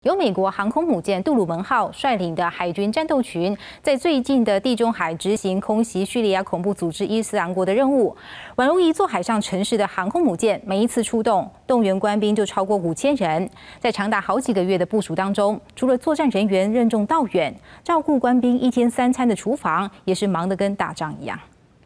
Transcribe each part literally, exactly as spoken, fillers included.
由美国航空母舰杜鲁门号率领的海军战斗群，在最近的地中海执行空袭叙利亚恐怖组织伊斯兰国的任务，宛如一座海上城市的航空母舰，每一次出动，动员官兵就超过五千人。在长达好几个月的部署当中，除了作战人员任重道远，照顾官兵一天三餐的厨房，也是忙得跟打仗一样。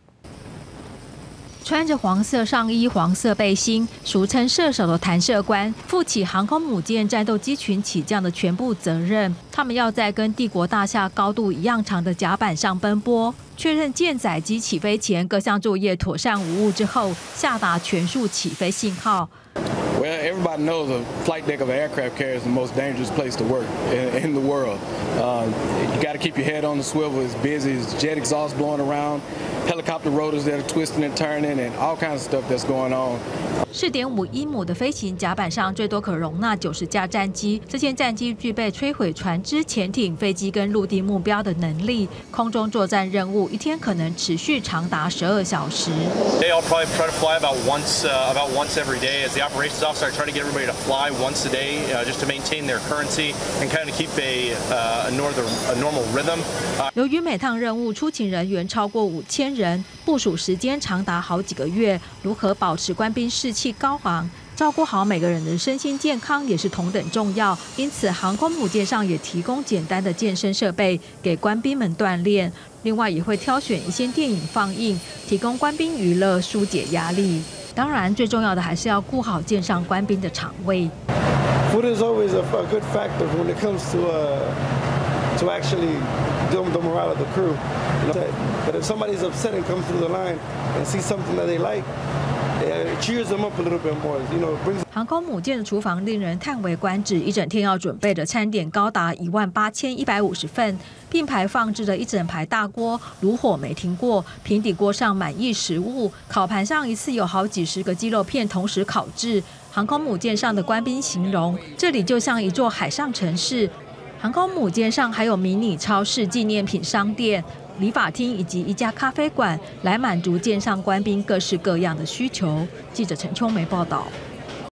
穿着黄色上衣、黄色背心，俗称射手的弹射官，负起航空母舰战斗机群起降的全部责任。他们要在跟帝国大厦高度一样长的甲板上奔波，确认舰载机起飞前各项作业妥善无误之后，下达全速起飞信号。 Well, everybody knows the flight deck of an aircraft carrier is the most dangerous place to work in, in the world. Uh, you got to keep your head on the swivel. It's busy. There's jet exhaust blowing around, helicopter rotors that are twisting and turning, and all kinds of stuff that's going on. 四点五英亩的飞行甲板上最多可容纳九十架战机，这些战机具备摧毁船只、潜艇、飞机跟陆地目标的能力。空中作战任务一天可能持续长达十二小时。 They all probably try to fly about once, uh, about once every day. As the operations officer, I try to get everybody to fly once a day, uh, just to maintain their currency and kind of keep a, uh, a northern, a normal rhythm. 由于每趟任务出勤人员超过五千人，部署时间长达好几个月，如何保持官兵士气高昂，照顾好每个人的身心健康也是同等重要。因此，航空母舰上也提供简单的健身设备给官兵们锻炼。另外，也会挑选一些电影放映，提供官兵娱乐，疏解压力。当然，最重要的还是要顾好舰上官兵的肠胃。 Food is always a, a good factor when it comes to uh, to actually doing the morale of the crew. But if somebody's upset and comes through the line and sees something that they like, it cheers them up a little bit more. You know, brings. 航空母舰的厨房令人叹为观止，一整天要准备的餐点高达一万八千一百五十份，并排放置了一整排大锅，炉火没停过，平底锅上满溢食物，烤盘上一次有好几十个鸡肉片同时烤制。航空母舰上的官兵形容，这里就像一座海上城市。航空母舰上还有迷你超市、纪念品商店、理发厅以及一家咖啡馆，来满足舰上官兵各式各样的需求。记者陈秋梅报道。